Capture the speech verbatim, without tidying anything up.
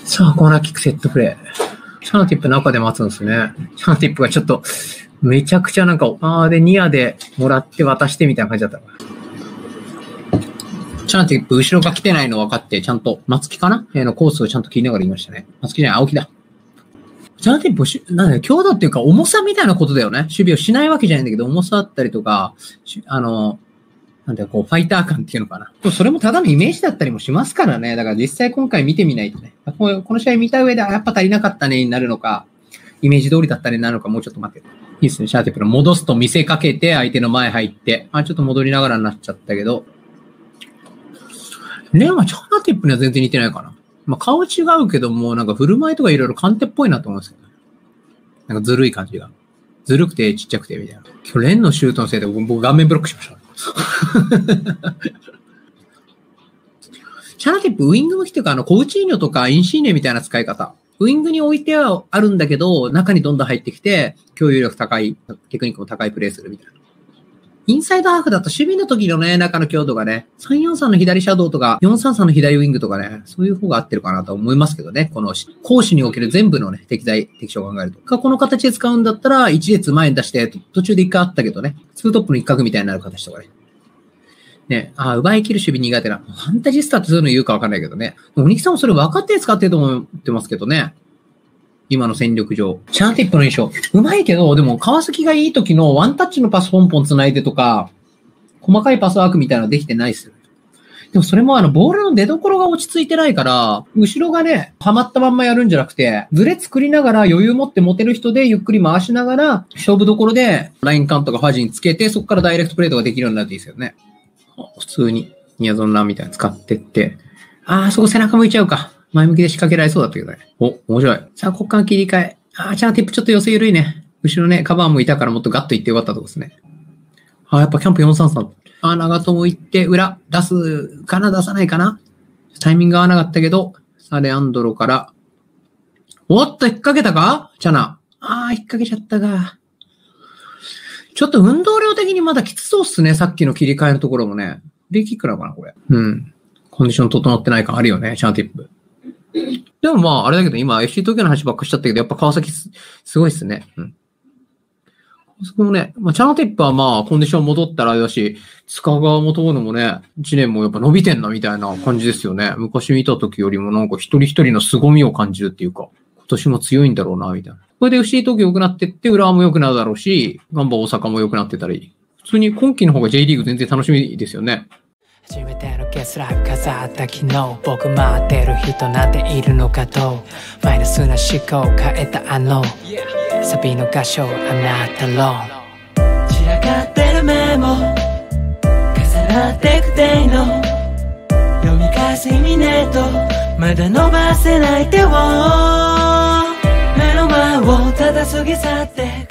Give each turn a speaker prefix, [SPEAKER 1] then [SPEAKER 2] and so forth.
[SPEAKER 1] さあ、コーナーキックセットプレー。シャナティップ中で待つんですね。シャナティップがちょっと、めちゃくちゃなんか、あーで、ニアでもらって渡してみたいな感じだった。シャナティップ後ろが来てないの分かって、ちゃんと、松木かなえー、のコースをちゃんと切りながら言いましたね。松木じゃない、青木だ。シャナティップし、なんだよ、強度っていうか重さみたいなことだよね。守備をしないわけじゃないんだけど、重さだったりとか、あの、なんだよ、こう、ファイター感っていうのかな。それもただのイメージだったりもしますからね。だから実際今回見てみないとね。この試合見た上で、やっぱ足りなかったねになるのか、イメージ通りだったねになるのか、もうちょっと待って。いいですね、シャナティップの戻すと見せかけて、相手の前入って、あ、ちょっと戻りながらになっちゃったけど、レンはシャナティップには全然似てないかな。まあ、顔違うけども、なんか振る舞いとかいろいろカンテっぽいなと思うんですけどね。なんかずるい感じが。ずるくてちっちゃくてみたいな。今日レンのシュートのせいで僕顔面ブロックしました。シャナティップウィング向きというか、あの、コウチーニョとかインシーネみたいな使い方。ウィングに置いてはあるんだけど、中にどんどん入ってきて、共有力高い、テクニックも高いプレーするみたいな。インサイドハーフだと守備の時のね、中の強度がね、さんよんさんの左シャドウとか、よんさんさんの左ウィングとかね、そういう方が合ってるかなと思いますけどね。この攻守における全部のね、適材、適所を考えると。この形で使うんだったら、一列前に出して、途中で一回あったけどね、ツートップの一角みたいになる形とかね。ね、あ、奪い切る守備苦手な。ファンタジスタってそういうの言うかわかんないけどね。おにきさんもそれ分かって使ってると思ってますけどね。今の戦力上。シャナティップの印象。うまいけど、でも川崎がいい時のワンタッチのパスポンポン繋いでとか、細かいパスワークみたいなのできてないっすよ。でもそれもあの、ボールの出所が落ち着いてないから、後ろがね、はまったまんまやるんじゃなくて、ズレ作りながら余裕持って持てる人でゆっくり回しながら、勝負どころでラインカントかファジにつけて、そこからダイレクトプレーとかできるようになるといいですよね。普通に、ニアゾンランみたいなの使ってって。あー、そこ背中向いちゃうか。前向きで仕掛けられそうだったけどね。お、面白い。さあ、こっから切り替え。あー、チャナティップちょっと寄せ緩いね。後ろね、カバーもいたからもっとガッといってよかったとこですね。あー、やっぱキャンプよんさんさん。あー、長友行って、裏、出すかな出さないかなタイミング合わなかったけど、さあ、レアンドロから。おっと、引っ掛けたかチャナ。あー、引っ掛けちゃったか。ちょっと運動量的にまだきつそうっすね。さっきの切り替えのところもね。フリーキックなのかなこれ。うん。コンディション整ってない感あるよね。シャナティップ。でもまあ、あれだけど今 エフシー 東京の話ばっかしちゃったけど、やっぱ川崎 す, すごいっすね。うん。そこもね、まあ、シャナティップはまあ、コンディション戻ったらだし、塚川もとのもね、いちねんもやっぱ伸びてんなみたいな感じですよね。昔見た時よりもなんか一人一人の凄みを感じるっていうか、今年も強いんだろうな、みたいな。これで エフシー 東京良くなってって、浦和も良くなるだろうし、ガンバ大阪も良くなってたり、普通に今季の方が J リーグ全然楽しみですよね。
[SPEAKER 2] 初めてのゲスライブ飾った昨日、僕待ってる人なんているのかと、マイナスな思考を変えたあのサビの合唱 I'm not alone。 散らかってるメモ重なってくデイの読み返す意味ねえと、まだ伸ばせない手を目の前をただ過ぎ去って